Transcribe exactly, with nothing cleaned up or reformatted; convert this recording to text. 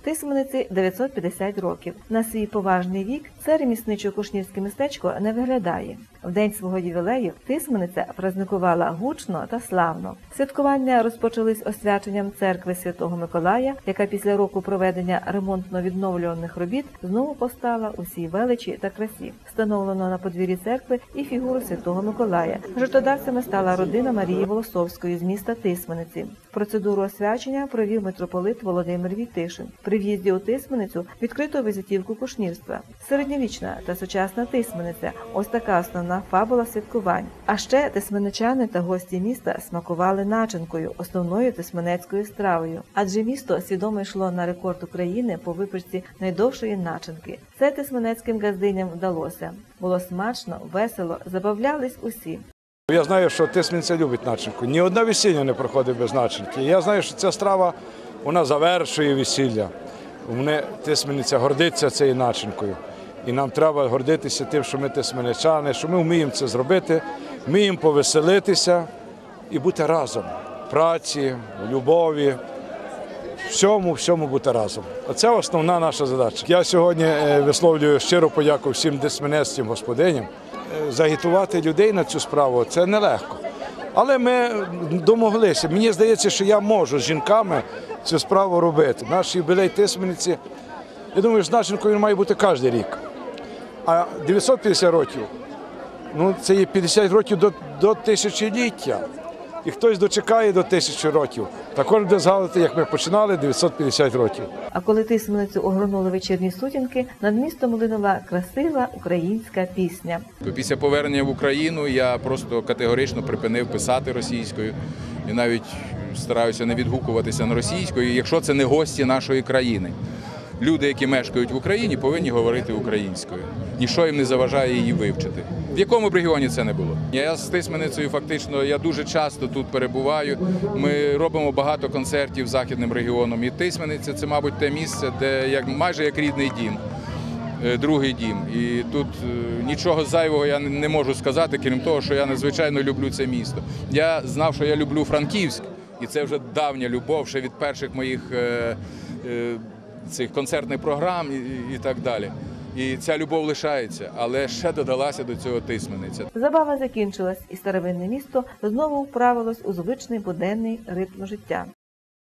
Тисмениці дев'ятсот п'ятдесят років. На свій поважний вік це ремісничо-кушнірське містечко не виглядає. В день свого ювілею Тисмениця праздникувала гучно та славно. Святкування розпочались освяченням церкви Святого Миколая, яка після року проведення ремонтно-відновлювальних робіт знову постала у всій величі та красі. Встановлено на подвір'ї церкви і фігуру Святого Миколая. Жертводавцями стала родина Марії Волосовської з міста Тисмениці. Процедуру освячення провів митрополит Володимир Війтишин. При в'їзді у Тисменицю відкрито візитівку кушнірства. Середньовічна та сучасна Тисмениця – ось така основна фабула святкувань. А ще тисменичани та гості міста смакували начинкою, основною тисменецькою стравою. Адже місто свідомо йшло на рекорд України по випічці найдовшої начинки. Це тисменецьким газдиням вдалося. Було смачно, весело, забавлялись усі. Я знаю, що Тисмениця любить начинку. Ні одне весілля не проходить без начинки. Я знаю, що ця страва, вона завершує весілля. Вони, Тисмениця гордиться цією начинкою. І нам треба гордитися тим, що ми тисменичани, що ми вміємо це зробити, вміємо повеселитися і бути разом. В праці, в любові, всьому, всьому бути разом. Оце основна наша задача. Я сьогодні висловлюю щиру подяку всім тисменецьким господиням. Загітувати людей на цю справу – це нелегко. Але ми домоглися. Мені здається, що я можу з жінками цю справу робити. Наш юбілей Тисмениці, я думаю, що начинкою він має бути кожен рік. А дев'ятсот п'ятдесят років, ну це є п'ятдесят років до, до тисячоліття. І хтось дочекає до тисячі років. Також буде згадувати, як ми починали дев'ятсот п'ятдесят років. А коли Тисменицю огорнули вечірні сутінки, над містом линула красива українська пісня. Після повернення в Україну я просто категорично припинив писати російською. І навіть стараюся не відгукуватися на російською, якщо це не гості нашої країни. Люди, які мешкають в Україні, повинні говорити українською. Ніщо їм не заважає її вивчити. В якому б регіоні це не було. Я з Тисменицею фактично, я дуже часто тут перебуваю. Ми робимо багато концертів західним регіоном. І Тисмениця – це, мабуть, те місце, де як, майже як рідний дім, другий дім. І тут нічого зайвого я не можу сказати, крім того, що я надзвичайно люблю це місто. Я знав, що я люблю Франківськ, і це вже давня любов, ще від перших моїх е, е, цих концертних програм і, і так далі. І ця любов лишається, але ще додалася до цього Тисмениця. Забава закінчилась, і старовинне місто знову вправилось у звичний буденний ритм життя.